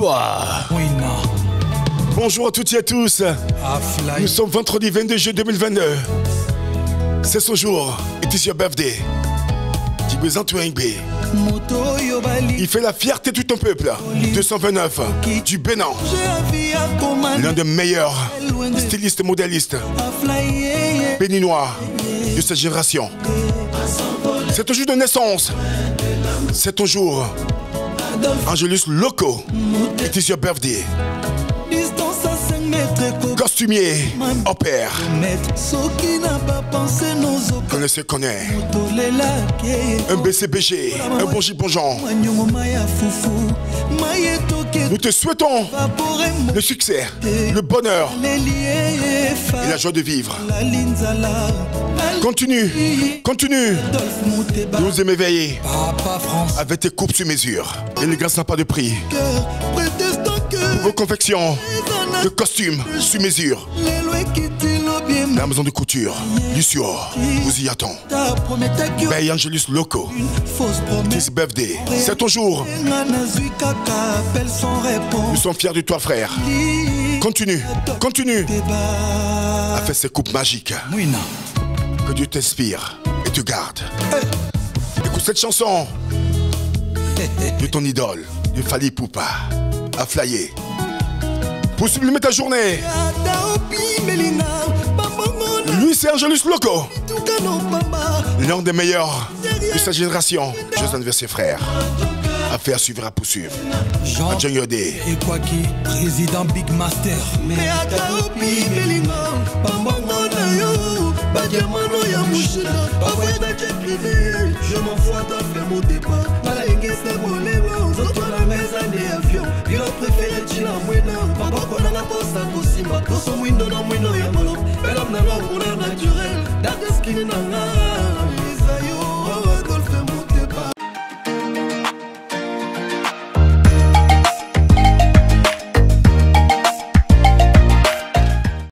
Bah. Bonjour à toutes et à tous. Nous sommes vendredi 22 juillet 2022. C'est son jour. It is your birthday. Il fait la fierté de tout un peuple. 229 du Bénin. L'un des meilleurs stylistes modélistes béninois de cette génération. C'est ton jour de naissance. C'est ton jour. Angelus Loco. It is your birthday. Costumier, opère. Connaissez, connaît. Un BCBG, un Bonji Bonjon. Nous te souhaitons le succès, le bonheur et la joie de vivre. Continue, continue de nous émerveiller avec tes coupes sur mesure. Et les grâces n'a pas de prix. Vos confections de costumes sur mesure. La maison de couture, Lucio, vous y attend. Bay Angelus Loco. This birthday, c'est ton jour. Nous sommes fiers de toi, frère. Continue, continue à faire ces coupes magiques. Que Dieu t'inspire et te garde. Écoute cette chanson de ton idole, de Fally Ipupa, à flyer. Pour sublimer ta journée. Lui, c'est Angelus Loco. L'un des meilleurs de sa génération. Joyeux anniversaire, frère. Affaire suivra pour suivre. Adjang Yode. Et quoi qui, président Big Master. Je m'en fous à faire mon débat. Il a préféré Chila Mwena. Papa qu'on a la poste à Kosima. Tout son window dans Mwena. Elle a un naturel. D'après ce qu'il n'a